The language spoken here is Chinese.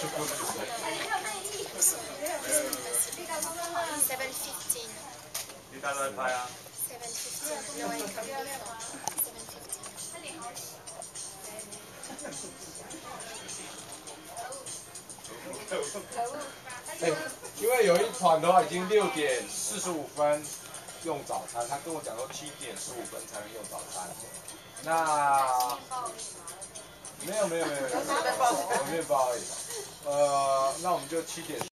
7:15。 你大概拍啊。 7:15。No one coming before. 哎，因为有一团的话已经6:45用早餐，他跟我讲说7:15才能用早餐。那没有，有面包而已。那我们就7:15。